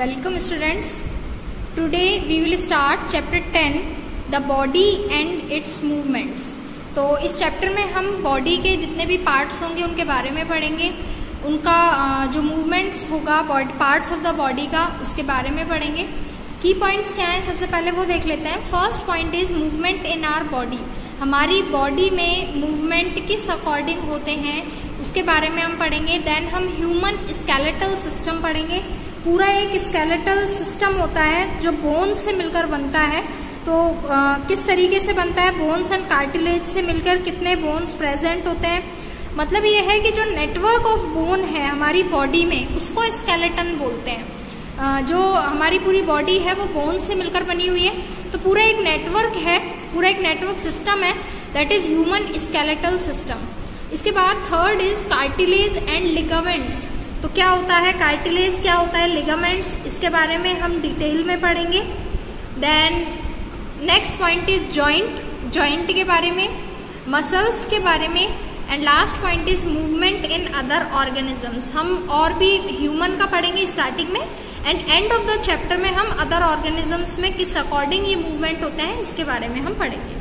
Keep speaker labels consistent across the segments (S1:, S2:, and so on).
S1: Welcome students. Today we will start chapter 10 the body and its movements. तो इस chapter में हम body के जितने भी पार्ट्स होंगे उनके बारे में पढ़ेंगे, उनका जो मूवमेंट्स होगा पार्ट्स ऑफ द बॉडी का उसके बारे में पढ़ेंगे। की पॉइंट्स क्या है सबसे पहले वो देख लेते हैं। First point is movement in our body. हमारी बॉडी में मूवमेंट किस अकॉर्डिंग होते हैं उसके बारे में हम पढ़ेंगे। देन हम ह्यूमन स्केलेटल सिस्टम पढ़ेंगे। पूरा एक स्केलेटल सिस्टम होता है जो बोन से मिलकर बनता है। तो किस तरीके से बनता है, बोन्स एंड कार्टिलेज से मिलकर कितने बोन्स प्रेजेंट होते हैं। मतलब ये है कि जो नेटवर्क ऑफ बोन है हमारी बॉडी में उसको स्केलेटन बोलते हैं। जो हमारी पूरी बॉडी है वो बोन से मिलकर बनी हुई है, तो पूरा एक नेटवर्क है, पूरा एक नेटवर्क सिस्टम है, that is human skeletal system. इसके बाद third is cartilage and ligaments. तो क्या होता है कार्टिलेज, क्या होता है लिगामेंट्स, इसके बारे में हम डिटेल में पढ़ेंगे। Then next point is joint, joint के बारे में, मसल्स के बारे में, and last point is movement in other organisms. हम और भी ह्यूमन का पढ़ेंगे स्टार्टिंग में, and end of the chapter में हम अदर ऑर्गेनिजम्स में किस अकॉर्डिंग ये मूवमेंट होते हैं इसके बारे में हम पढ़ेंगे।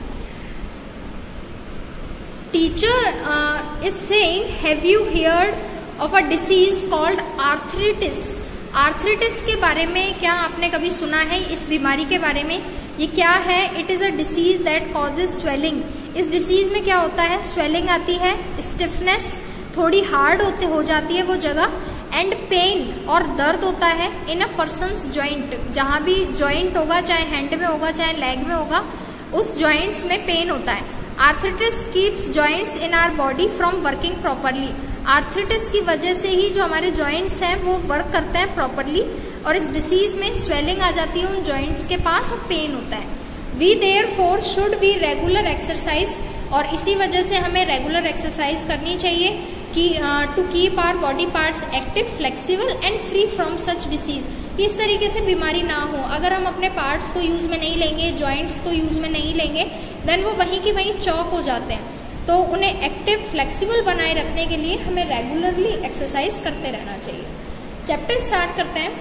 S1: Teacher is saying have you heard of a disease called arthritis. Arthritis के बारे में क्या आपने कभी सुना है, इस बीमारी के बारे में? ये क्या है? It is a disease that causes swelling. इस डिसीज में क्या होता है, स्वेलिंग आती है, स्टिफनेस, थोड़ी हार्ड हो जाती है वो जगह, एंड पेन और दर्द होता है इन अ पर्सन्स जॉइंट। जहां भी जॉइंट होगा, चाहे हैंड में होगा चाहे लेग में होगा, उस जॉइंट्स में पेन होता है। Arthritis keeps joints in our body from working properly. Arthritis की वजह से ही जो हमारे जॉइंट्स हैं वो वर्क करते हैं प्रॉपरली, और इस डिसीज में स्वेलिंग आ जाती है उन जॉइंट्स के पास और पेन होता है। We therefore should be regular exercise, और इसी वजह से हमें रेगुलर एक्सरसाइज करनी चाहिए कि to keep our body parts active, flexible and free from such disease. इस तरीके से बीमारी ना हो। अगर हम अपने पार्ट्स को यूज में नहीं लेंगे, जॉइंट्स को यूज में नहीं लेंगे, देन वो वहीं की वहीं चौक हो जाते हैं। तो उन्हें एक्टिव, फ्लेक्सिबल बनाए रखने के लिए हमें रेगुलरली एक्सरसाइज करते रहना चाहिए। चैप्टर स्टार्ट करते हैं।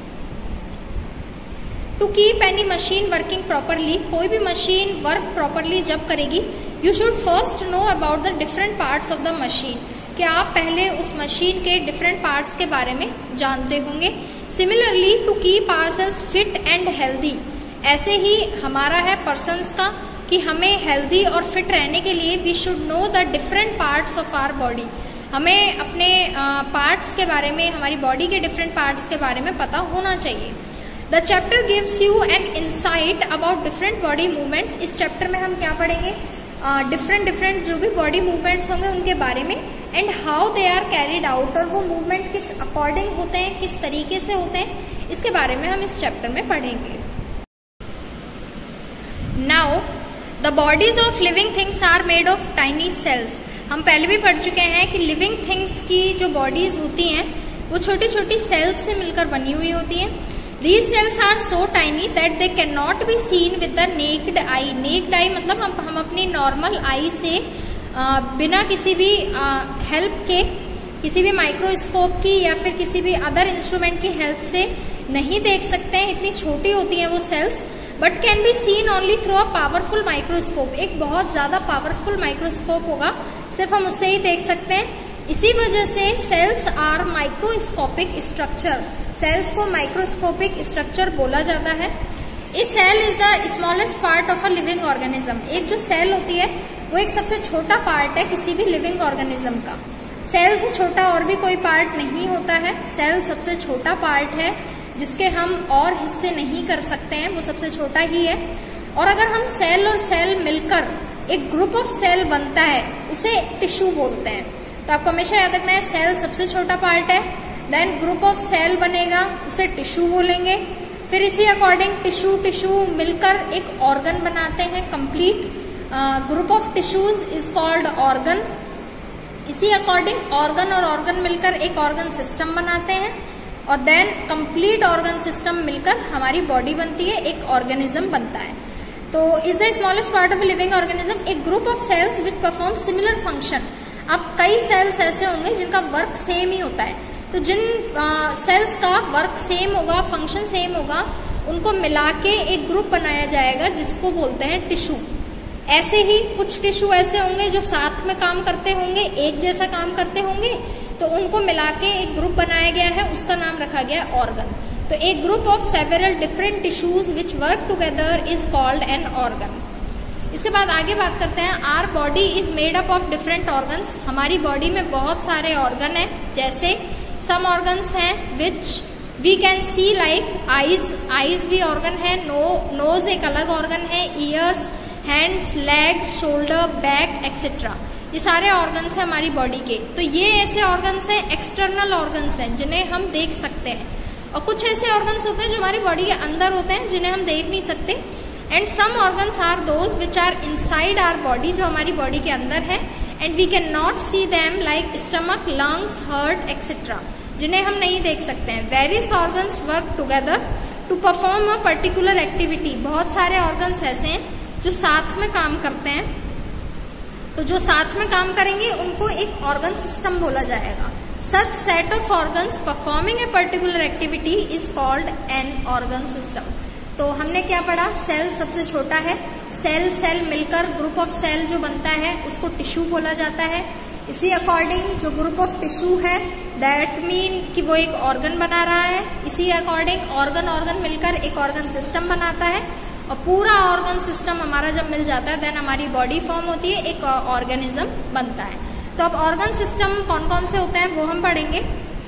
S1: To keep any machine working properly, कोई भी मशीन वर्क प्रॉपरली जब करेगी, you should first know about the different parts of the machine, कि आप पहले उस मशीन के डिफरेंट पार्ट्स के बारे में जानते होंगे। Similarly to keep ourselves fit and healthy, ऐसे ही हमारा है पर्सन्स का कि हमें हेल्दी और फिट रहने के लिए we should know the different parts of our body. हमें अपने पार्ट्स के बारे में, हमारी बॉडी के डिफरेंट पार्ट्स के बारे में पता होना चाहिए। The chapter gives you an insight about different body movements. इस चैप्टर में हम क्या पढ़ेंगे, डिफरेंट जो भी बॉडी मूवमेंट्स होंगे उनके बारे में, and how they are carried out, और वो मूवमेंट किस अकॉर्डिंग होते हैं, किस तरीके से होते हैं, इसके बारे में हम इस चैप्टर में पढ़ेंगे। Now the bodies of living things are made of tiny cells. हम पहले भी पढ़ चुके हैं कि लिविंग थिंग्स की जो बॉडीज होती हैं वो छोटी छोटी सेल्स से मिलकर बनी हुई होती हैं। These cells are so tiny that they can not be seen with the naked eye. Naked eye मतलब हम अपनी नॉर्मल आई से बिना किसी भी हेल्प के, किसी भी माइक्रोस्कोप की या फिर किसी भी अदर इंस्ट्रूमेंट की हेल्प से नहीं देख सकते हैं, इतनी छोटी होती हैं वो cells. But can be seen only through a powerful microscope. एक बहुत ज्यादा पावरफुल माइक्रोस्कोप होगा, सिर्फ हम उससे ही देख सकते हैं। इसी वजह से cells are microscopic structure. Cells को माइक्रोस्कोपिक स्ट्रक्चर बोला जाता है। इस cell is the smallest part of a living organism. एक जो सेल होती है वो एक सबसे छोटा पार्ट है किसी भी लिविंग ऑर्गेनिज्म का। सेल से छोटा और भी कोई पार्ट नहीं होता है। सेल सबसे छोटा पार्ट है जिसके हम और हिस्से नहीं कर सकते हैं, वो सबसे छोटा ही है। और अगर हम सेल और सेल मिलकर एक ग्रुप ऑफ सेल बनता है उसे टिश्यू बोलते हैं। तो आपको हमेशा याद रखना है सेल सबसे छोटा पार्ट है, देन ग्रुप ऑफ सेल बनेगा उसे टिश्यू बोलेंगे। फिर इसी अकॉर्डिंग टिश्यू मिलकर एक ऑर्गन बनाते हैं complete. Group of tissues is called organ. इसी अकॉर्डिंग ऑर्गन और ऑर्गन मिलकर एक ऑर्गन सिस्टम बनाते हैं, और देन कंप्लीट ऑर्गन सिस्टम मिलकर हमारी बॉडी बनती है, एक ऑर्गेनिज्म बनता है। तो is the smallest part of living organism a group of cells which perform similar function. अब कई सेल्स ऐसे होंगे जिनका वर्क सेम ही होता है। तो जिन सेल्स का वर्क सेम होगा, फंक्शन सेम होगा, उनको मिला के एक ग्रुप बनाया जाएगा जिसको बोलते हैं टिश्यू। ऐसे ही कुछ टिश्यू ऐसे होंगे जो साथ में काम करते होंगे, एक जैसा काम करते होंगे, तो उनको मिला के एक ग्रुप बनाया गया है, उसका नाम रखा गया ऑर्गन। तो एक group of several different tissues which work together is called an organ. इसके बाद आगे बात करते हैं, our body is made up of different organs. हमारी बॉडी में बहुत सारे ऑर्गन हैं, जैसे सम ऑर्गन्स हैं which we can see like eyes, eyes भी ऑर्गन है, नोज एक अलग ऑर्गन है, ears, hands, legs, shoulder, back etcetera, ये सारे ऑर्गन्स हैं हमारी बॉडी के। तो ये ऐसे ऑर्गन्स हैं, एक्सटर्नल ऑर्गन्स हैं जिन्हें हम देख सकते हैं, और कुछ ऐसे ऑर्गन्स होते हैं जो हमारी बॉडी के अंदर होते हैं जिन्हें हम देख नहीं सकते। And some organs are those which are inside our body, जो हमारी बॉडी के अंदर है, and we can not see them like stomach, lungs, heart etcetera, जिन्हें हम नहीं देख सकते हैं। Various organs work together to perform a particular activity. बहुत सारे ऑर्गन्स ऐसे हैं जो साथ में काम करते हैं, तो जो साथ में काम करेंगे उनको एक ऑर्गन सिस्टम बोला जाएगा। Such set of organs performing a particular activity is called an organ system. तो हमने क्या पढ़ा, सेल सबसे छोटा है, सेल मिलकर ग्रुप ऑफ सेल जो बनता है उसको टिश्यू बोला जाता है। इसी अकॉर्डिंग जो ग्रुप ऑफ टिश्यू है दैट मीन कि वो एक ऑर्गन बना रहा है। इसी अकॉर्डिंग ऑर्गन मिलकर एक ऑर्गन सिस्टम बनाता है, और पूरा ऑर्गन सिस्टम हमारा जब मिल जाता है देन हमारी बॉडी फॉर्म होती है, एक ऑर्गेनिज्म बनता है। तो अब ऑर्गन सिस्टम कौन कौन से होते हैं वो हम पढ़ेंगे।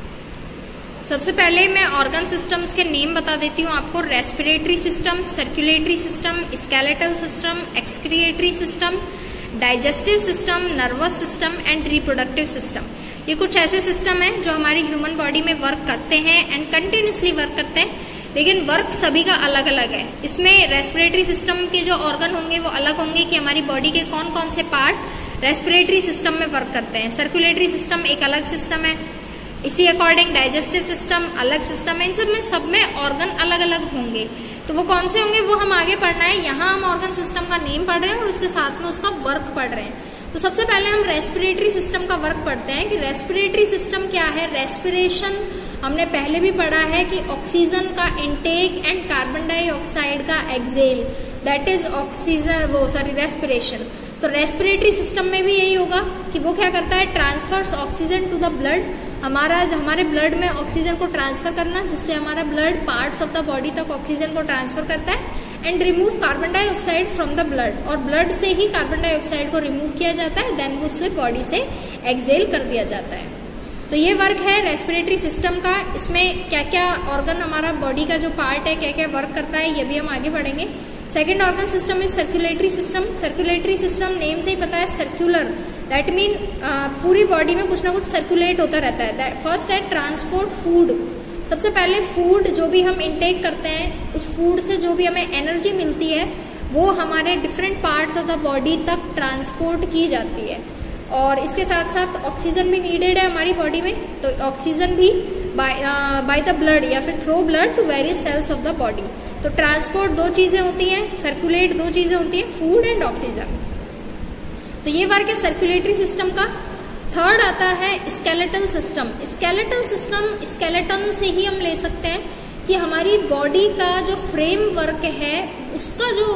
S1: सबसे पहले मैं ऑर्गन सिस्टम्स के नेम बता देती हूँ आपको। Respiratory system, circulatory system, skeletal system, excretory system, digestive system, nervous system and reproductive system. ये कुछ ऐसे सिस्टम हैं जो हमारी ह्यूमन बॉडी में वर्क करते हैं एंड कंटिन्यूसली वर्क करते हैं, लेकिन वर्क सभी का अलग अलग है। इसमें रेस्पिरेटरी सिस्टम के जो ऑर्गन होंगे वो अलग होंगे कि हमारी बॉडी के कौन कौन से पार्ट रेस्पिरेटरी सिस्टम में वर्क करते हैं। सर्कुलेटरी सिस्टम एक अलग सिस्टम है। इसी अकॉर्डिंग डाइजेस्टिव सिस्टम अलग सिस्टम है। इन सब में ऑर्गन अलग अलग होंगे, तो वो कौन से होंगे वो हम आगे पढ़ना है। यहाँ हम ऑर्गन सिस्टम का नेम पढ़ रहे हैं और उसके साथ में उसका वर्क पढ़ रहे हैं। तो सबसे पहले हम रेस्पिरेटरी सिस्टम का वर्क पढ़ते हैं कि रेस्पिरेटरी सिस्टम क्या है। रेस्पिरेशन हमने पहले भी पढ़ा है कि ऑक्सीजन का इनटेक एंड कार्बन डाइऑक्साइड का एक्सेल, दैट इज रेस्पिरेशन। तो रेस्पिरेटरी सिस्टम में भी यही होगा कि वो क्या करता है, transfers oxygen to the blood. हमारे ब्लड में ऑक्सीजन को ट्रांसफर करना, जिससे हमारा blood parts of the body तक ऑक्सीजन को ट्रांसफर करता है, and remove carbon dioxide from the blood. और ब्लड से ही कार्बन डाइऑक्साइड को रिमूव किया जाता है, देन उससे बॉडी से एक्सेल कर दिया जाता है। तो ये वर्क है रेस्पिरेटरी सिस्टम का। इसमें क्या क्या ऑर्गन हमारा बॉडी का जो पार्ट है क्या क्या वर्क करता है ये भी हम आगे पढ़ेंगे। Second organ system is circulatory system. Circulatory system name से ही पता है, सर्कुलर, दैट मीन पूरी बॉडी में कुछ ना कुछ सर्कुलेट होता रहता है। फर्स्ट है ट्रांसपोर्ट फूड। सबसे पहले फूड जो भी हम इनटेक करते हैं, उस फूड से जो भी हमें एनर्जी मिलती है वो हमारे different parts of the body तक ट्रांसपोर्ट की जाती है। और इसके साथ साथ ऑक्सीजन भी नीडेड है हमारी बॉडी में, तो ऑक्सीजन भी बाय द ब्लड या फिर through blood to various cells of the body. तो ट्रांसपोर्ट दो चीजें होती हैं, सर्कुलेट दो चीजें होती हैं, फूड एंड ऑक्सीजन। तो ये वर्क है सर्कुलेटरी सिस्टम का। थर्ड आता है skeletal system. Skeletal system, skeleton से ही हम ले सकते हैं कि हमारी बॉडी का जो फ्रेमवर्क है उसका जो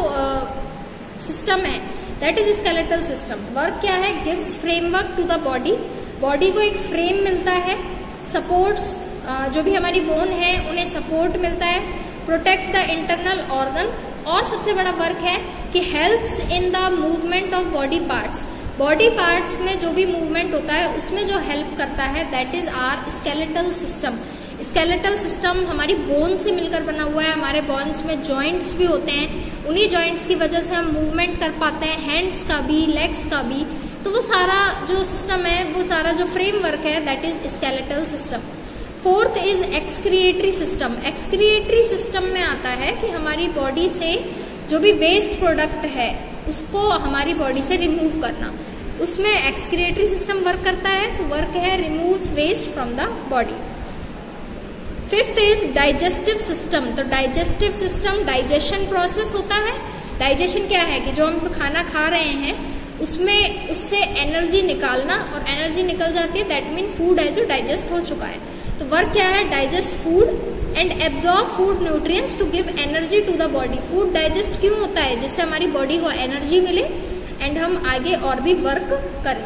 S1: सिस्टम है that is skeletal system. Work क्या है, gives framework to the body. Body को एक फ्रेम मिलता है, सपोर्ट्स जो भी हमारी बोन है उन्हें सपोर्ट मिलता है, प्रोटेक्ट द इंटरनल ऑर्गन, और सबसे बड़ा वर्क है कि helps in the movement of body parts. Body parts में जो भी मूवमेंट होता है उसमें जो हेल्प करता है that is our skeletal system. Skeletal system हमारी बोन से मिलकर बना हुआ है। हमारे बोन्स में जॉइंट्स भी होते हैं, उन्हीं जॉइंट्स की वजह से हम मूवमेंट कर पाते हैं, हैंड्स का भी, लेग्स का भी। तो वो सारा जो सिस्टम है, वो सारा जो फ्रेमवर्क है that is skeletal system. Fourth is excretory system. Excretory system में आता है कि हमारी बॉडी से जो भी वेस्ट प्रोडक्ट है उसको हमारी बॉडी से रिमूव करना, उसमें एक्सक्रिएटरी सिस्टम वर्क करता है। तो वर्क है removes waste from the body. Fifth is digestive system. तो डाइजेस्टिव सिस्टम डाइजेशन प्रोसेस होता है। डाइजेशन क्या है कि जो हम खाना खा रहे हैं उसमें उससे एनर्जी निकालना, और एनर्जी निकल जाती है दैट मीन फूड है जो डाइजेस्ट हो चुका है। तो वर्क क्या है? Digest food and absorb food nutrients to give energy to the body. Food digest क्यों होता है? जिससे हमारी बॉडी को एनर्जी मिले एंड हम आगे और भी वर्क करें।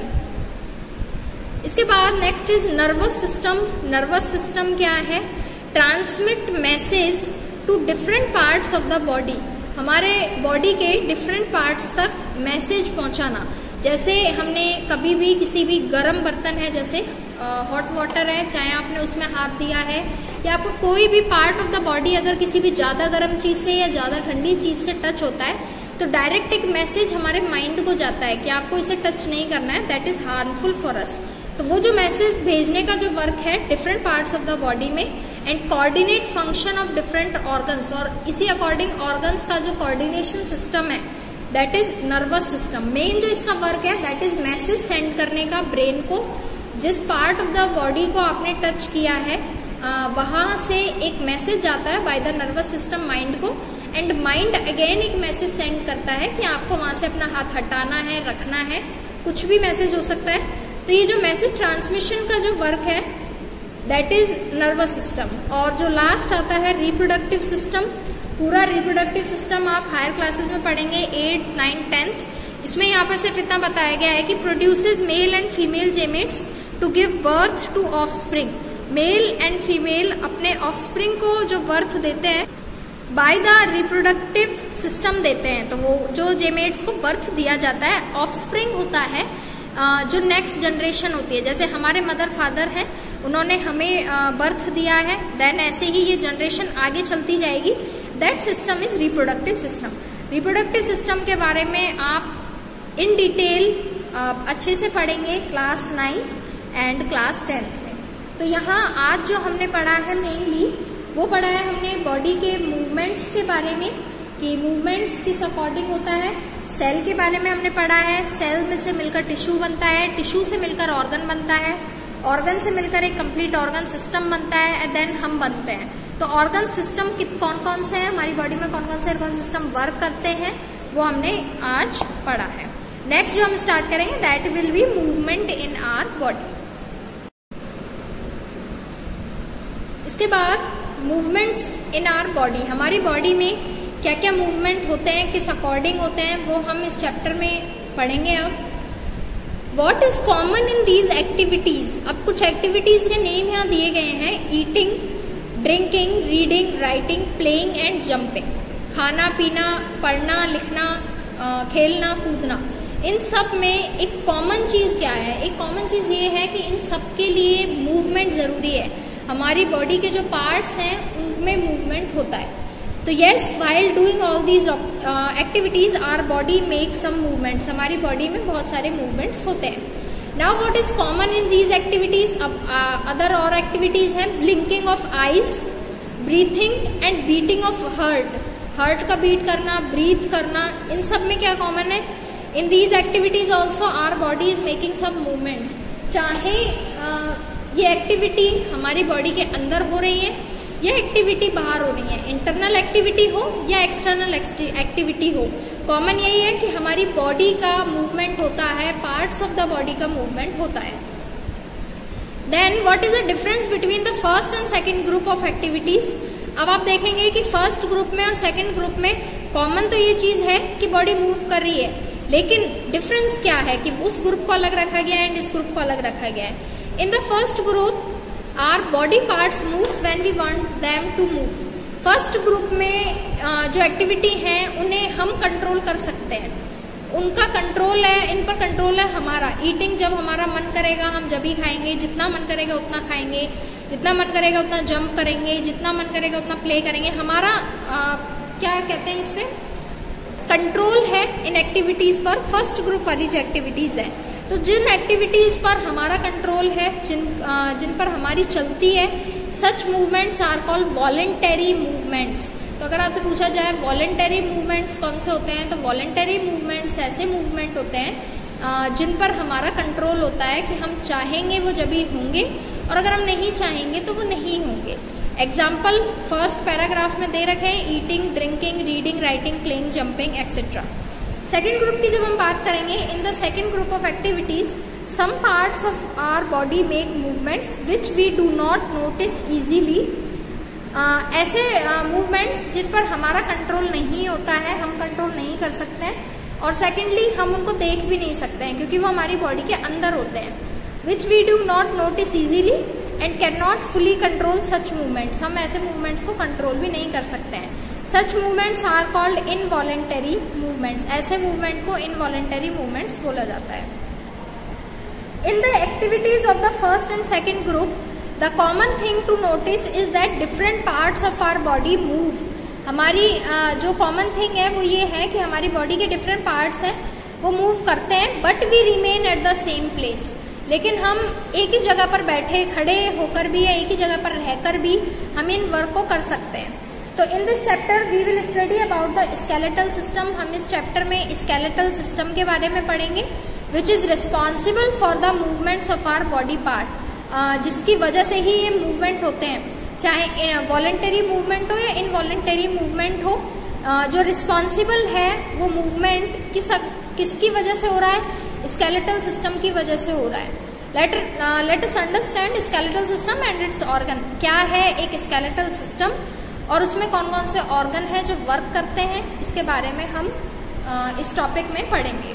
S1: इसके बाद next is nervous system. Nervous system क्या है? Transmit message to different parts of the body. हमारे बॉडी के डिफरेंट पार्ट्स तक मैसेज पहुंचाना। जैसे हमने कभी भी किसी भी गर्म बर्तन है, जैसे हॉट वाटर है, चाहे आपने उसमें हाथ दिया है, या आपको कोई भी पार्ट ऑफ द बॉडी अगर किसी भी ज्यादा गर्म चीज से या ज्यादा ठंडी चीज से टच होता है तो डायरेक्ट एक मैसेज हमारे माइंड को जाता है कि आपको इसे टच नहीं करना है, that is harmful for us. तो वो जो मैसेज भेजने का जो वर्क है different parts of the body में, and coordinate function of different organs, और इसी अकॉर्डिंग ऑर्गन्स का जो कोऑर्डिनेशन सिस्टम है that is nervous system. Main जो इसका वर्क है दैट इज मैसेज सेंड करने का ब्रेन को। जिस पार्ट ऑफ द बॉडी को आपने टच किया है वहां से एक मैसेज जाता है by the nervous system mind को, एंड माइंड अगेन एक मैसेज सेंड करता है कि आपको वहां से अपना हाथ हटाना है, रखना है, कुछ भी मैसेज हो सकता है। तो ये जो मैसेज ट्रांसमिशन का जो वर्क है दैट इज नर्वस सिस्टम। और जो लास्ट आता है रिप्रोडक्टिव सिस्टम। पूरा रिप्रोडक्टिव सिस्टम आप हायर क्लासेस में पढ़ेंगे 8th, 9th, 10th। इसमें यहाँ पर सिर्फ इतना बताया गया है कि produces male and female gametes to give birth to offspring. Male and female अपने ऑफस्प्रिंग को जो बर्थ देते हैं बाय द रिप्रोडक्टिव सिस्टम देते हैं। तो वो जो जेमेट्स को बर्थ दिया जाता है, ऑफस्प्रिंग होता है जो नेक्स्ट जनरेशन होती है। जैसे हमारे मदर फादर हैं, उन्होंने हमें बर्थ दिया है, देन ऐसे ही ये जनरेशन आगे चलती जाएगी। That system is reproductive system. Reproductive system के बारे में आप इन डिटेल अच्छे से पढ़ेंगे class 9th and class 10th में। तो यहाँ आज जो हमने पढ़ा है मेनली वो पढ़ा है हमने बॉडी के मूवमेंट्स के बारे में, कि मूवमेंट्स किस अकॉर्डिंग होता है। सेल के बारे में हमने पढ़ा है, सेल में से मिलकर टिश्यू बनता है, टिश्यू से मिलकर ऑर्गन बनता है, ऑर्गन से मिलकर एक कंप्लीट ऑर्गन सिस्टम बनता है, एंड देन हम बनते हैं। तो ऑर्गन सिस्टम कौन कौन से हैं हमारी बॉडी में, कौन कौन से ऑर्गन सिस्टम वर्क करते हैं, वो हमने आज पढ़ा है। नेक्स्ट जो हम स्टार्ट करेंगे that will be movement in our body. इसके बाद मूवमेंट्स इन आवर बॉडी, हमारी बॉडी में क्या क्या मूवमेंट होते हैं, किस अकॉर्डिंग होते हैं, वो हम इस चैप्टर में पढ़ेंगे। अब what is common in these activities. अब कुछ एक्टिविटीज के नेम यहाँ दिए गए हैं, eating, drinking, reading, writing, playing and jumping. खाना पीना, पढ़ना, लिखना, खेलना, कूदना, इन सब में एक कॉमन चीज क्या है? एक कॉमन चीज ये है कि इन सब के लिए मूवमेंट जरूरी है। हमारी बॉडी के जो पार्ट्स हैं उनमें मूवमेंट होता है। तो yes, while doing all these activities our body make some movements. हमारी बॉडी में बहुत सारे मूवमेंट्स होते हैं। Now what is common in these activities. अब अदर और एक्टिविटीज हैं, blinking of eyes, breathing and beating of heart. Heart का बीट करना, ब्रीथ करना, इन सब में क्या कॉमन है? In these activities also our body is making some movements. चाहे ये एक्टिविटी हमारी बॉडी के अंदर हो रही है या एक्टिविटी बाहर हो रही है, इंटरनल एक्टिविटी हो या एक्सटर्नल एक्टिविटी हो, कॉमन यही है कि हमारी बॉडी का मूवमेंट होता है, पार्ट्स ऑफ द बॉडी का मूवमेंट होता है। Then what is the difference between the first and second group of activities. अब आप देखेंगे कि फर्स्ट ग्रुप में और सेकंड ग्रुप में कॉमन तो ये चीज है कि बॉडी मूव कर रही है, लेकिन डिफरेंस क्या है कि उस ग्रुप को अलग रखा गया है एंड इस ग्रुप को अलग रखा गया है। In the first group our body parts moves when we want them to move. First group में जो एक्टिविटी है उन्हें हम कंट्रोल कर सकते हैं, उनका कंट्रोल है, इन पर कंट्रोल है हमारा। ईटिंग, जब हमारा मन करेगा हम जब ही खाएंगे, जितना मन करेगा उतना खाएंगे, जितना मन करेगा उतना जंप करेंगे, जितना मन करेगा उतना प्ले करेंगे। हमारा क्या कहते हैं, इस पे कंट्रोल है इन एक्टिविटीज पर, फर्स्ट ग्रुप वाली जो एक्टिविटीज है। तो जिन एक्टिविटीज पर हमारा कंट्रोल है, जिन पर हमारी चलती है, such movements are called voluntary movements. तो अगर आपसे पूछा जाए वॉलेंटरी मूवमेंट्स कौन से होते हैं, तो वॉलेंटरी मूवमेंट्स ऐसे मूवमेंट होते हैं जिन पर हमारा कंट्रोल होता है कि हम चाहेंगे वो जब ही होंगे और अगर हम नहीं चाहेंगे तो वो नहीं होंगे। एग्जाम्पल फर्स्ट पैराग्राफ में दे रखे हैं, eating, drinking, reading, writing, playing, jumping etcetera. Second group की जब हम बात करेंगे, in the second group of activities some parts of our body make movements which we do not notice easily. ऐसे मूवमेंट्स जिन पर हमारा कंट्रोल नहीं होता है, हम कंट्रोल नहीं कर सकते हैं, और सेकेंडली हम उनको देख भी नहीं सकते हैं क्योंकि वो हमारी बॉडी के अंदर होते हैं। Which we do not notice easily and can not fully control such movements. हम ऐसे मूवमेंट्स को कंट्रोल भी नहीं कर सकते हैं। Such movements are called involuntary movements. ऐसे मूवमेंट को इनवॉलेंटरी मूवमेंट्स बोला जाता है। In the activities of the first and second group, the common thing to notice is that different parts of our body move. हमारी जो common thing है वो ये है कि हमारी बॉडी के डिफरेंट पार्ट्स हैं वो मूव करते हैं, but we remain at the same place. लेकिन हम एक ही जगह पर बैठे खड़े होकर भी या एक ही जगह पर रहकर भी हम इन वर्क को कर सकते हैं। तो in this chapter we will study about the skeletal system. हम इस चैप्टर में स्केलेटल सिस्टम के बारे में पढ़ेंगे, which is responsible for the movements of our body part, जिसकी वजह से ही ये मूवमेंट होते हैं, चाहे वॉलंटरी मूवमेंट हो या इनवॉलंटरी मूवमेंट हो। जो रिस्पॉन्सिबल है वो मूवमेंट किसकी वजह से हो रहा है? स्केलेटल सिस्टम की वजह से हो रहा है। Let us understand skeletal system and its organ. क्या है एक स्केलेटल सिस्टम और उसमें कौन कौन से ऑर्गन है जो वर्क करते हैं, इसके बारे में हम इस टॉपिक में पढ़ेंगे।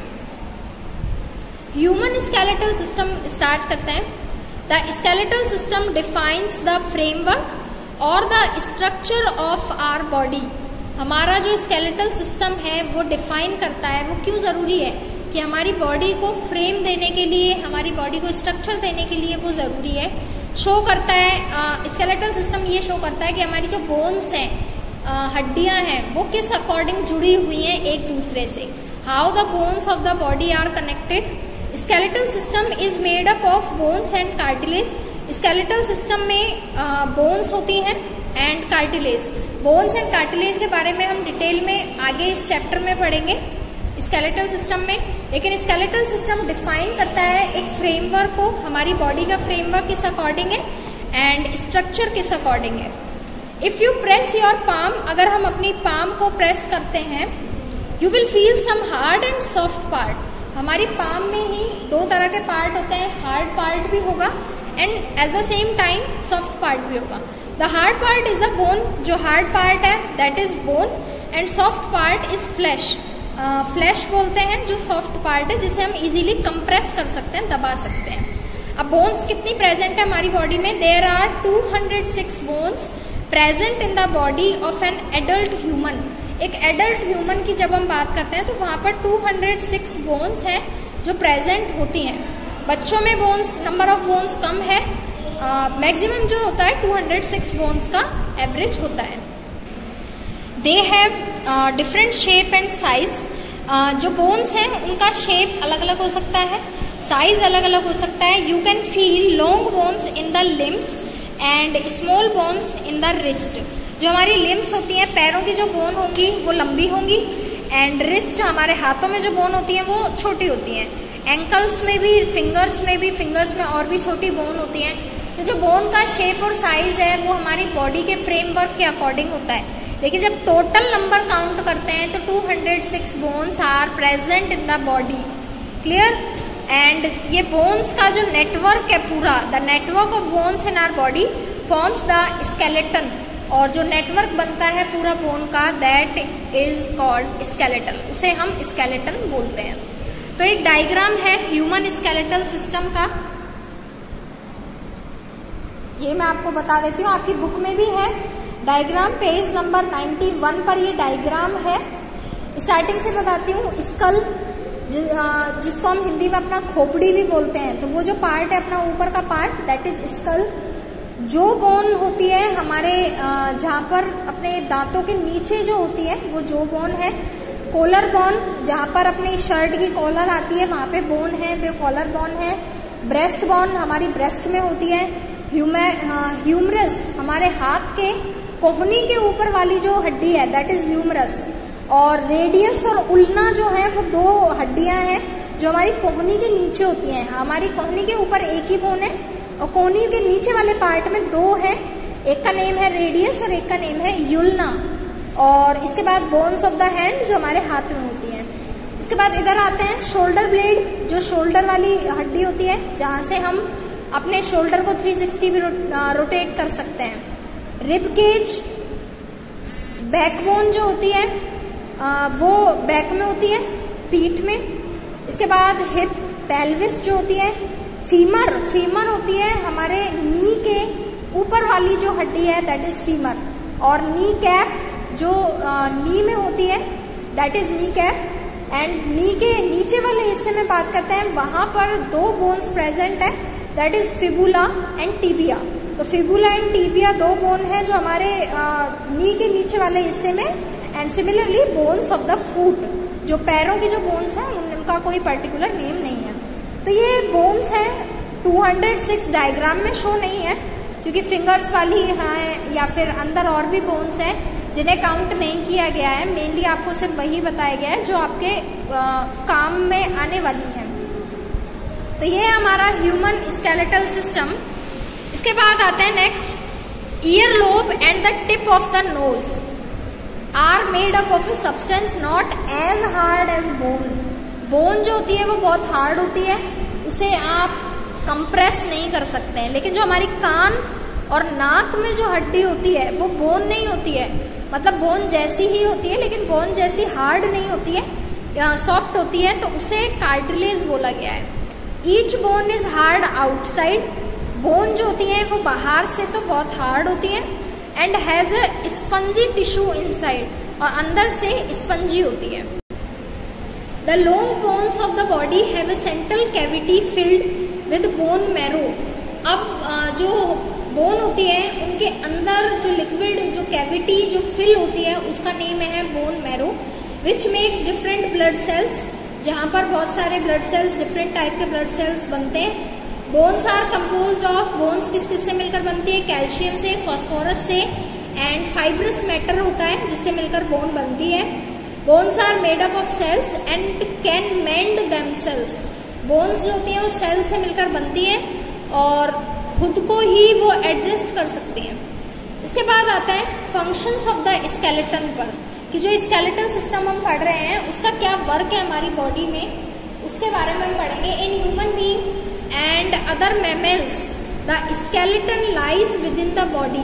S1: ह्यूमन स्केलेटल सिस्टम स्टार्ट करते हैं। The skeletal system defines the framework और the structure of our body. हमारा जो स्केलेटल सिस्टम है वो डिफाइन करता है, वो क्यों जरूरी है कि हमारी बॉडी को फ्रेम देने के लिए, हमारी बॉडी को स्ट्रक्चर देने के लिए वो जरूरी है। शो करता है स्केलेटल सिस्टम, ये शो करता है कि हमारी जो बोन्स हैं, हड्डियां हैं, वो किस अकॉर्डिंग जुड़ी हुई हैं एक दूसरे से। How the bones of the body are connected. Skeletal system is made up of bones and cartilage. Skeletal system में बोन्स होती हैं and cartilage. Bones and cartilage के बारे में हम डिटेल में आगे इस चैप्टर में पढ़ेंगे स्केलेटल सिस्टम में। लेकिन स्केलेटल सिस्टम डिफाइन करता है एक फ्रेमवर्क को, हमारी बॉडी का फ्रेमवर्क किस अकॉर्डिंग है एंड स्ट्रक्चर किस अकॉर्डिंग है। If you press your palm, अगर हम अपनी पाम को प्रेस करते हैं, you will feel some hard and soft part. हमारी पाम में ही दो तरह के पार्ट होते हैं, हार्ड पार्ट भी होगा and at the same time soft part भी होगा। The hard part is the bone, जो हार्ड पार्ट है that is bone, and soft part is flesh. Flesh बोलते हैं जो सॉफ्ट पार्ट है, जिसे हम इजीली कंप्रेस कर सकते हैं, दबा सकते हैं। अब बोन्स कितनी प्रेजेंट है हमारी बॉडी में? There are 206 bones present in the body of an adult human. एक एडल्ट ह्यूमन की जब हम बात करते हैं तो वहां पर 206 बोन्स हैं जो प्रेजेंट होती हैं। बच्चों में बोन्स, नंबर ऑफ बोन्स कम है, मैक्सिमम जो होता है 206 बोन्स का एवरेज होता है। They have different shape and size. जो बोन्स हैं उनका शेप अलग अलग हो सकता है, साइज अलग अलग हो सकता है। You can feel long bones in the limbs and small bones in the wrist. जो हमारी लिम्स होती हैं, पैरों की जो बोन होंगी वो लंबी होंगी, एंड रिस्ट हमारे हाथों में जो बोन होती हैं वो छोटी होती हैं। एंकल्स में भी, फिंगर्स में और भी छोटी बोन होती हैं। तो जो बोन का शेप और साइज है वो हमारी बॉडी के फ्रेमवर्क के अकॉर्डिंग होता है। लेकिन जब टोटल नंबर काउंट करते हैं तो 206 bones are present in the body. Clear? And ये बोन्स का जो नेटवर्क है पूरा, the network of bones in our body forms the skeleton. और जो नेटवर्क बनता है पूरा बोन का, दैट इज कॉल्ड स्केलेटल, उसे हम स्केलेटन बोलते हैं। तो एक डायग्राम है ह्यूमन स्केलेटल सिस्टम का, ये मैं आपको बता देती हूँ, आपकी बुक में भी है डायग्राम, पेज नंबर 91 पर ये डायग्राम है। स्टार्टिंग से बताती हूँ। स्कल, जिसको हम हिंदी में अपना खोपड़ी भी बोलते हैं, तो वो जो पार्ट है अपना ऊपर का पार्ट, दैट इज स्कल। जो बोन होती है हमारे जहाँ पर अपने दांतों के नीचे जो होती है वो जो बोन है। कॉलर बोन, जहाँ पर अपनी शर्ट की कॉलर आती है वहाँ पे बोन है, वो कॉलर बोन है। ब्रेस्ट बोन हमारी ब्रेस्ट में होती है। ह्यूमरस, हमारे हाथ के कोहनी के ऊपर वाली जो हड्डी है दैट इज ह्यूमरस। और रेडियस और उल्ना जो है वो दो हड्डियां हैं जो हमारी कोहनी के नीचे होती हैं। हमारी कोहनी के ऊपर एक ही बोन है और कोहनी के नीचे वाले पार्ट में दो है, एक का नेम है रेडियस और एक का नेम है यूल्ना। और इसके बाद बोन्स ऑफ द हैंड जो हमारे हाथ में होती हैं। इसके बाद इधर आते हैं शोल्डर ब्लेड, जो शोल्डर वाली हड्डी होती है जहां से हम अपने शोल्डर को 360 भी रोटेट कर सकते हैं। रिब केज, बैकबोन जो होती है वो बैक में होती है, पीठ में। इसके बाद हिप, पेल्विस जो होती है, फीमर होती है हमारे नी के ऊपर वाली जो हड्डी है दैट इज फीमर, और नी कैप जो नी में होती है that is knee cap. And knee के नीचे वाले हिस्से में बात करते हैं, वहां पर 2 बोन्स प्रेजेंट है that is fibula and tibia. तो फिबुला एंड टिबिया 2 बोन है जो हमारे नी के नीचे वाले हिस्से में। And similarly bones of the foot, जो पैरों की जो बोन्स है उनका कोई पर्टिकुलर नेम नहीं है। तो ये बोन्स है 206 डायग्राम में शो नहीं है क्योंकि फिंगर्स वाली है या फिर अंदर और भी बोन्स हैं जिन्हें काउंट नहीं किया गया है। मेनली आपको सिर्फ वही बताया गया है जो आपके काम में आने वाली है। तो ये है हमारा ह्यूमन स्केलेटल सिस्टम। इसके बाद आते हैं next, ear lobe and the tip of the nose are made up of a substance not as hard as bone. Bone जो होती है वो बहुत हार्ड होती है, उसे आप कंप्रेस नहीं कर सकते हैं। लेकिन जो हमारी कान और नाक में जो हड्डी होती है वो बोन नहीं होती है, मतलब बोन जैसी ही होती है लेकिन बोन जैसी हार्ड नहीं होती है, सॉफ्ट होती है, तो उसे कार्टिलेज बोला गया है। Each bone is hard outside, bone जो होती है वो बाहर से तो बहुत हार्ड होती है, and has a spongy tissue inside, और अंदर से स्पंजी होती है। The long bones of the body have a central cavity filled with bone marrow. अब जो बोन होती है उनके अंदर जो लिक्विड जो कैविटी जो फिल होती है उसका नेम है bone marrow, which makes different blood cells, जहां पर बहुत सारे ब्लड सेल्स, डिफरेंट टाइप के ब्लड सेल्स बनते हैं। Bones are composed of, bones किस किस से मिलकर बनती है, कैल्शियम से, फास्फोरस से, एंड फाइब्रस मैटर होता है जिससे मिलकर बोन बनती है। Bones are made up of cells and can mend themselves. Bones जो होती है वो सेल से मिलकर बनती है और खुद को ही वो एडजस्ट कर सकती हैं। इसके बाद आता है फंक्शंस ऑफ द स्केलेटन पर, कि जो स्केलेटन सिस्टम हम पढ़ रहे हैं उसका क्या वर्क है हमारी बॉडी में, उसके बारे में हम पढ़ेंगे। In human being and other mammals the skeleton lies within the body.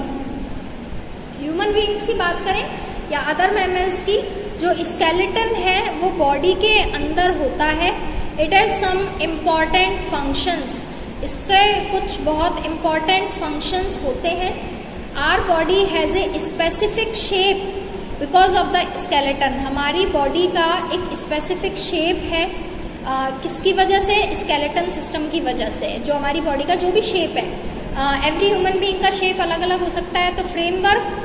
S1: Human beings की बात करें या अदर मैमल्स की, जो स्केलेटन है वो बॉडी के अंदर होता है। It has some important functions, इसके कुछ बहुत इम्पॉर्टेंट फंक्शंस होते हैं। Our body has a specific shape because of the skeleton. हमारी बॉडी का एक स्पेसिफिक शेप है, किसकी वजह से, स्केलेटन सिस्टम की वजह से। जो हमारी बॉडी का जो भी शेप है, एवरी ह्यूमन बीइंग का शेप अलग अलग हो सकता है। तो फ्रेमवर्क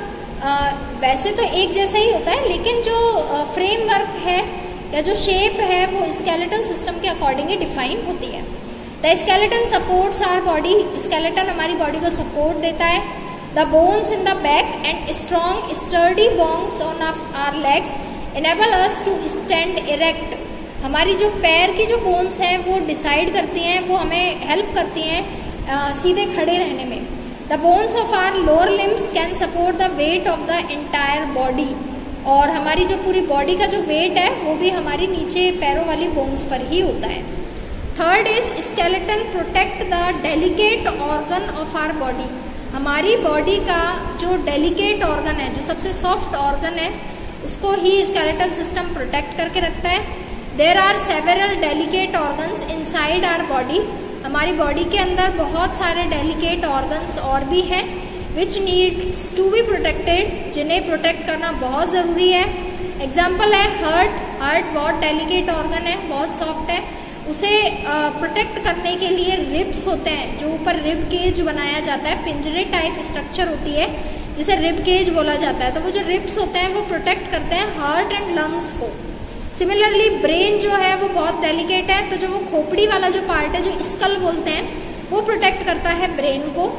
S1: वैसे तो एक जैसा ही होता है, लेकिन जो फ्रेमवर्क है या जो शेप है वो स्केलेटन सिस्टम के अकॉर्डिंग ही डिफाइन होती है। The skeleton supports our body, skeleton हमारी बॉडी को सपोर्ट देता है। The bones in the back and strong sturdy bones on our legs enable us to stand erect. हमारी जो पैर की जो बोन्स हैं वो डिसाइड करती हैं, वो हमें हेल्प करती हैं सीधे खड़े रहने में। The bones of our lower limbs can support the weight of the entire body, और हमारी जो पूरी बॉडी का जो वेट है वो भी हमारी नीचे पैरों वाली बोन्स पर ही होता है। Third is skeleton protect the delicate organ of our body. हमारी बॉडी का जो डेलिकेट ऑर्गन है, जो सबसे सॉफ्ट ऑर्गन है, उसको ही स्केलेटन सिस्टम प्रोटेक्ट करके रखता है। There are several delicate organs inside our body. हमारी बॉडी के अंदर बहुत सारे डेलिकेट ऑर्गन्स और भी हैं which needs to be protected, जिन्हें प्रोटेक्ट करना बहुत जरूरी है। एग्जाम्पल है हार्ट। हार्ट बहुत डेलिकेट ऑर्गन है, बहुत सॉफ्ट है, उसे प्रोटेक्ट करने के लिए रिब्स होते हैं, जो ऊपर रिब केज बनाया जाता है, पिंजरे टाइप स्ट्रक्चर होती है जिसे रिब केज बोला जाता है। तो वो जो रिब्स होते हैं वो प्रोटेक्ट करते हैं हार्ट एंड लंग्स को। सिमिलरली ब्रेन जो है वो बहुत डेलिकेट है, तो जो वो खोपड़ी वाला जो पार्ट है, जो स्कल बोलते हैं, वो प्रोटेक्ट करता है ब्रेन को।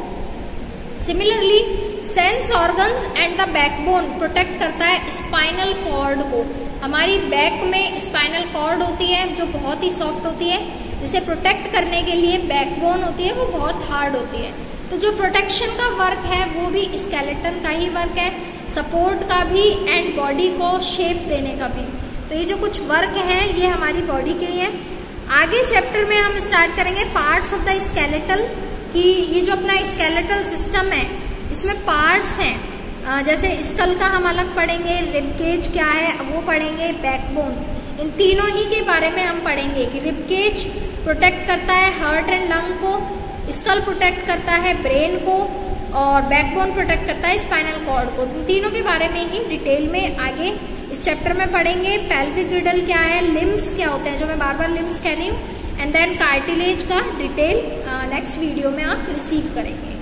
S1: Similarly sense organs and the backbone protect करता है स्पाइनल कॉर्ड को। हमारी बैक में स्पाइनल कॉर्ड होती है जो बहुत ही सॉफ्ट होती है, जिसे प्रोटेक्ट करने के लिए बैकबोन होती है वो बहुत हार्ड होती है। तो जो प्रोटेक्शन का वर्क है वो भी स्केलेटन का ही वर्क है, सपोर्ट का भी एंड बॉडी को शेप देने का भी। तो ये जो कुछ वर्क है ये हमारी बॉडी के लिए है। आगे चैप्टर में हम स्टार्ट करेंगे पार्ट्स ऑफ द स्केलेटल, कि ये जो अपना स्केलेटल सिस्टम है इसमें पार्ट्स हैं, जैसे स्कल का हम अलग पढ़ेंगे, रिबकेज क्या है वो पढ़ेंगे, बैकबोन, इन तीनों ही के बारे में हम पढ़ेंगे कि रिबकेज प्रोटेक्ट करता है हार्ट एंड लंग को, स्कल प्रोटेक्ट करता है ब्रेन को, और बैकबोन प्रोटेक्ट करता है स्पाइनल कॉर्ड को। इन तीनों के बारे में ही डिटेल में आगे इस चैप्टर में पढ़ेंगे। पेल्विक गिडल क्या है, लिम्स क्या होते हैं, जो मैं बार बार लिम्स कह रही हूँ, एंड देन कार्टिलेज का डिटेल नेक्स्ट वीडियो में आप रिसीव करेंगे।